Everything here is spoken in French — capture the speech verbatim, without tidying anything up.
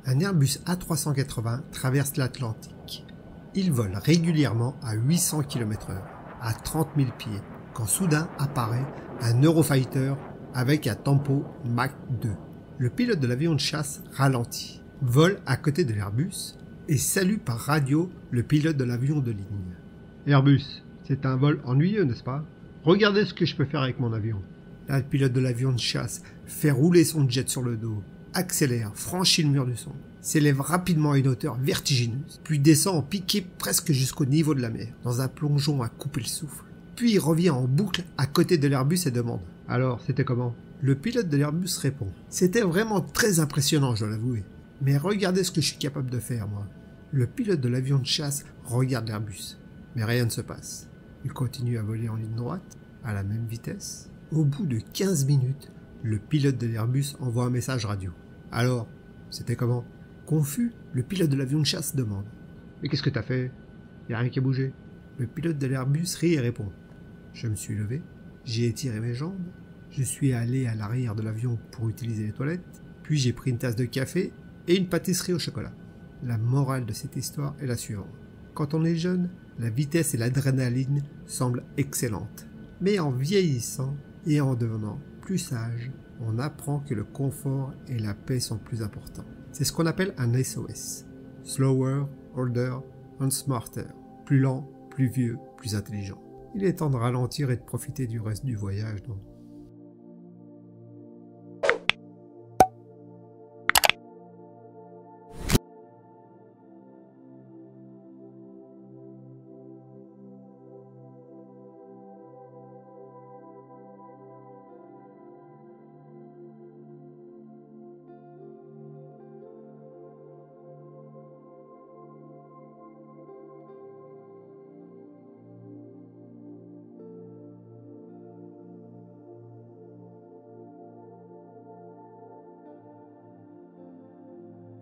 Un Airbus A trois cent quatre-vingts traverse l'Atlantique. Il vole régulièrement à huit cents kilomètres heure, à trente mille pieds, quand soudain apparaît un Eurofighter avec un tempo Mach deux. Le pilote de l'avion de chasse ralentit, vole à côté de l'Airbus et salue par radio le pilote de l'avion de ligne. « Airbus, c'est un vol ennuyeux, n'est-ce pas? Regardez ce que je peux faire avec mon avion. » Là, le pilote de l'avion de chasse fait rouler son jet sur le dos, accélère, franchit le mur du son, s'élève rapidement à une hauteur vertigineuse, puis descend en piqué presque jusqu'au niveau de la mer, dans un plongeon à couper le souffle. Puis il revient en boucle à côté de l'Airbus et demande « Alors, c'était comment ?» Le pilote de l'Airbus répond « C'était vraiment très impressionnant, je dois l'avouer. Mais regardez ce que je suis capable de faire, moi. » Le pilote de l'avion de chasse regarde l'Airbus, mais rien ne se passe. Il continue à voler en ligne droite, à la même vitesse. Au bout de quinze minutes, le pilote de l'Airbus envoie un message radio. « Alors, c'était comment ?» Confus, le pilote de l'avion de chasse demande « Mais qu'est-ce que t'as fait? Y a rien qui a bougé. » Le pilote de l'Airbus rit et répond « Je me suis levé, j'ai étiré mes jambes, je suis allé à l'arrière de l'avion pour utiliser les toilettes, puis j'ai pris une tasse de café et une pâtisserie au chocolat. » La morale de cette histoire est la suivante. Quand on est jeune, la vitesse et l'adrénaline semblent excellentes. Mais en vieillissant et en devenant plus sage, on apprend que le confort et la paix sont plus importants. C'est ce qu'on appelle un S O S. Slower, older and smarter. Plus lent, plus vieux, plus intelligent. Il est temps de ralentir et de profiter du reste du voyage, donc.